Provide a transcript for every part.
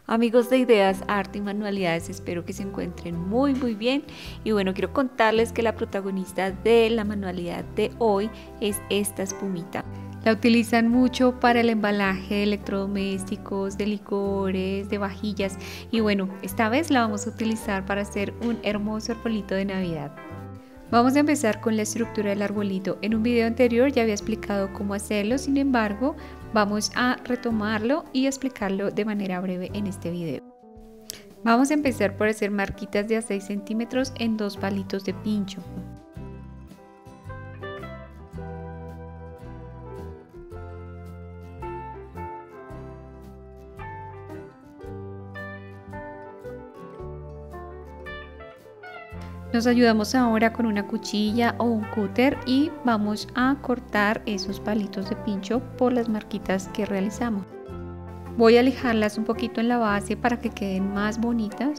Amigos de Ideas, Arte y Manualidades, espero que se encuentren muy bien. Y bueno, quiero contarles que la protagonista de la manualidad de hoy es esta espumita. La utilizan mucho para el embalaje de electrodomésticos, de licores, de vajillas. Y bueno, esta vez la vamos a utilizar para hacer un hermoso arbolito de Navidad. Vamos a empezar con la estructura del arbolito. En un video anterior ya había explicado cómo hacerlo, sin embargo, vamos a retomarlo y explicarlo de manera breve en este video. Vamos a empezar por hacer marquitas de a 6 centímetros en 2 palitos de pincho. Nos ayudamos ahora con una cuchilla o un cúter y vamos a cortar esos palitos de pincho por las marquitas que realizamos. Voy a lijarlas un poquito en la base para que queden más bonitas.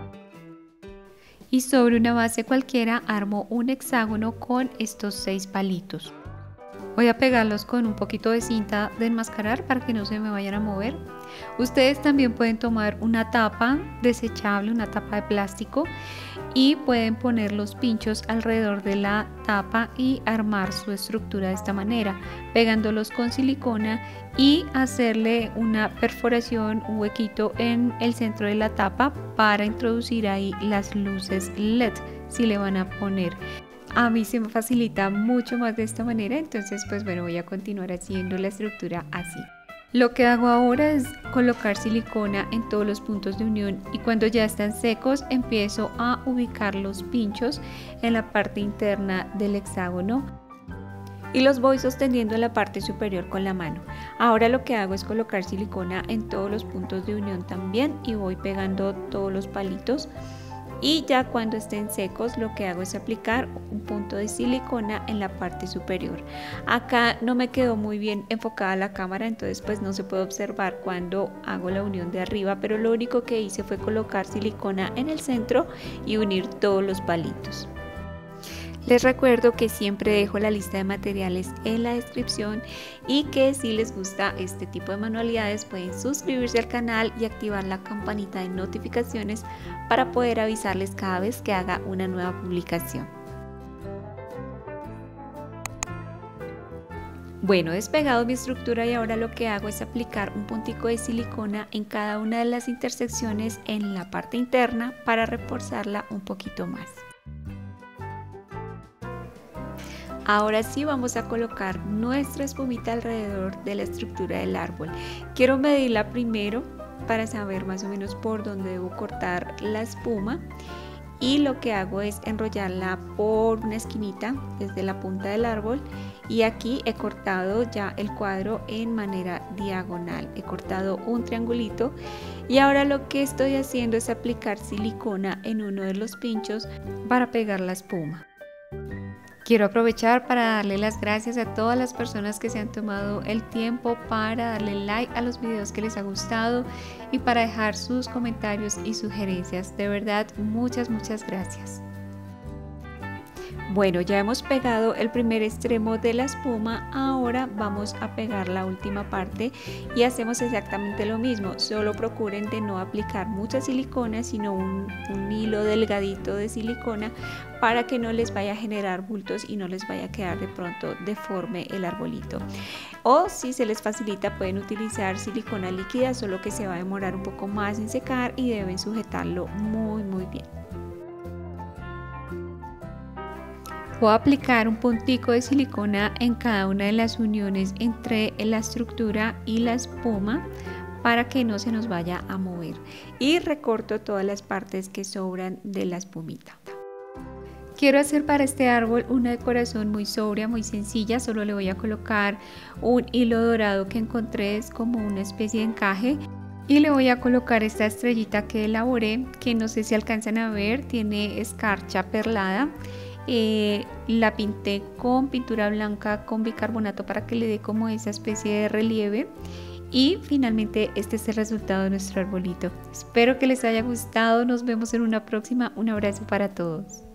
Y sobre una base cualquiera armo un hexágono con estos 6 palitos. Voy a pegarlos con un poquito de cinta de enmascarar para que no se me vayan a mover. Ustedes también pueden tomar una tapa desechable, una tapa de plástico, y pueden poner los pinchos alrededor de la tapa y armar su estructura de esta manera, pegándolos con silicona y hacerle una perforación, un huequito en el centro de la tapa para introducir ahí las luces LED si le van a poner. A mí se me facilita mucho más de esta manera, entonces pues bueno, voy a continuar haciendo la estructura así. Lo que hago ahora es colocar silicona en todos los puntos de unión y cuando ya están secos empiezo a ubicar los pinchos en la parte interna del hexágono y los voy sosteniendo en la parte superior con la mano. Ahora lo que hago es colocar silicona en todos los puntos de unión también y voy pegando todos los palitos. Y ya cuando estén secos lo que hago es aplicar un punto de silicona en la parte superior. Acá no me quedó muy bien enfocada la cámara, entonces pues no se puede observar cuando hago la unión de arriba, pero lo único que hice fue colocar silicona en el centro y unir todos los palitos. Les recuerdo que siempre dejo la lista de materiales en la descripción y que si les gusta este tipo de manualidades pueden suscribirse al canal y activar la campanita de notificaciones para poder avisarles cada vez que haga una nueva publicación. Bueno, he despegado mi estructura y ahora lo que hago es aplicar un puntico de silicona en cada una de las intersecciones en la parte interna para reforzarla un poquito más. Ahora sí vamos a colocar nuestra espumita alrededor de la estructura del árbol. Quiero medirla primero para saber más o menos por dónde debo cortar la espuma y lo que hago es enrollarla por una esquinita desde la punta del árbol y aquí he cortado ya el cuadro en manera diagonal. He cortado un triangulito y ahora lo que estoy haciendo es aplicar silicona en uno de los pinchos para pegar la espuma. Quiero aprovechar para darle las gracias a todas las personas que se han tomado el tiempo para darle like a los videos que les ha gustado y para dejar sus comentarios y sugerencias. De verdad, muchas gracias. Bueno, ya hemos pegado el primer extremo de la espuma, ahora vamos a pegar la última parte y hacemos exactamente lo mismo, solo procuren de no aplicar mucha silicona, sino un hilo delgadito de silicona para que no les vaya a generar bultos y no les vaya a quedar de pronto deforme el arbolito. O si se les facilita pueden utilizar silicona líquida, solo que se va a demorar un poco más en secar y deben sujetarlo muy bien. Voy a aplicar un puntico de silicona en cada una de las uniones entre la estructura y la espuma para que no se nos vaya a mover y recorto todas las partes que sobran de la espumita. Quiero hacer para este árbol una decoración muy sobria, muy sencilla, solo le voy a colocar un hilo dorado que encontré, es como una especie de encaje. Y le voy a colocar esta estrellita que elaboré, que no sé si alcanzan a ver, tiene escarcha perlada. La pinté con pintura blanca con bicarbonato para que le dé como esa especie de relieve y finalmente este es el resultado de nuestro arbolito. Espero que les haya gustado, nos vemos en una próxima, un abrazo para todos.